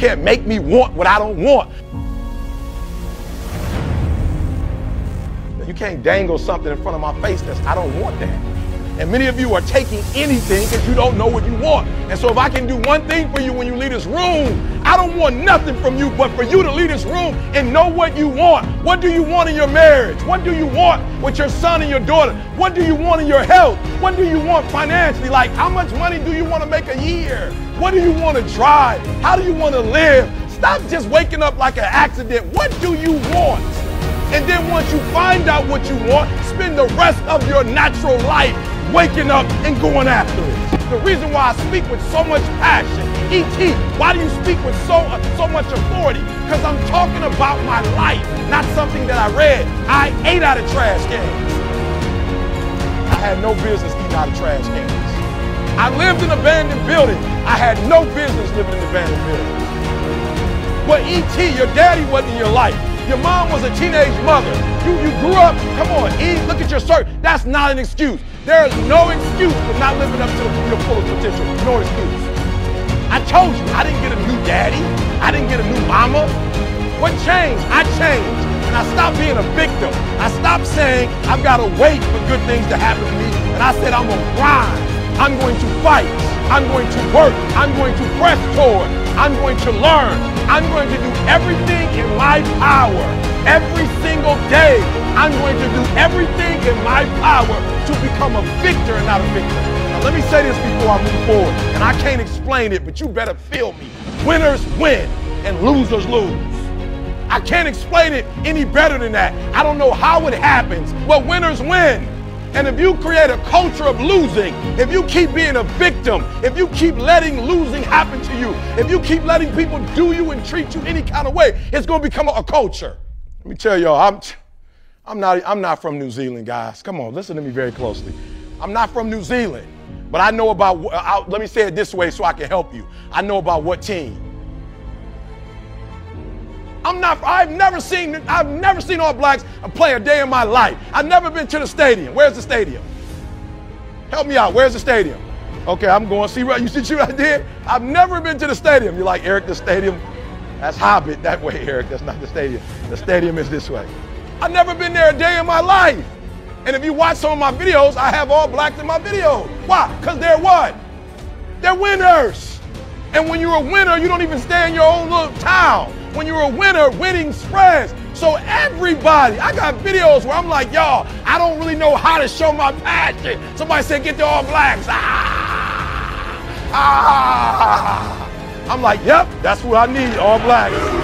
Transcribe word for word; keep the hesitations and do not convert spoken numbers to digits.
can't make me want what I don't want. You can't dangle something in front of my face that's, I don't want that. And many of you are taking anything because you don't know what you want. And so if I can do one thing for you when you leave this room, I don't want nothing from you but for you to leave this room and know what you want. What do you want in your marriage? What do you want with your son and your daughter? What do you want in your health? What do you want financially? Like, how much money do you want to make a year? What do you want to drive? How do you want to live? Stop just waking up like an accident. What do you want? And then once you find out what you want, spend the rest of your natural life waking up and going after it. The reason why I speak with so much passion, E T, why do you speak with so, uh, so much authority? Because I'm talking about my life, not something that I read. I ate out of trash cans. I had no business eating out of trash cans. I lived in abandoned buildings. I had no business living in abandoned buildings. But E T, your daddy wasn't in your life. Your mom was a teenage mother. You, you grew up, come on, E, look at your shirt. That's not an excuse. There is no excuse for not living up to your fullest potential. No excuse. I told you, I didn't get a new daddy. I didn't get a new mama. What changed? I changed. And I stopped being a victim. I stopped saying, I've got to wait for good things to happen to me. And I said, I'm going to grind. I'm going to fight. I'm going to work. I'm going to press toward. I'm going to learn. I'm going to do everything in my power. Every single day, I'm going to do everything in my power to become a victor and not a victim. Now let me say this before I move forward, and I can't explain it, but you better feel me. Winners win and losers lose. I can't explain it any better than that. I don't know how it happens, but winners win. And if you create a culture of losing, if you keep being a victim, if you keep letting losing happen to you, if you keep letting people do you and treat you any kind of way, it's going to become a culture. Let me tell y'all, I'm, I'm, not, I'm not from New Zealand, guys. Come on, listen to me very closely. I'm not from New Zealand, but I know about, I'll, let me say it this way so I can help you. I know about what team. I'm not, I've never seen, I've never seen All Blacks play a day in my life. I've never been to the stadium. Where's the stadium? Help me out, where's the stadium? Okay, I'm going, see what, you see what I did? I've never been to the stadium. You're like, Eric, the stadium, that's Hobbit that way, Eric, that's not the stadium. The stadium is this way. I've never been there a day in my life. And if you watch some of my videos, I have All Blacks in my videos. Why? Because they're what? They're winners. And when you're a winner, you don't even stay in your own little town. When you're a winner, winning spreads. So everybody, I got videos where I'm like, y'all, I don't really know how to show my passion. Somebody said, get the All Blacks. Ah, ah. I'm like, yep, that's what I need, All Blacks.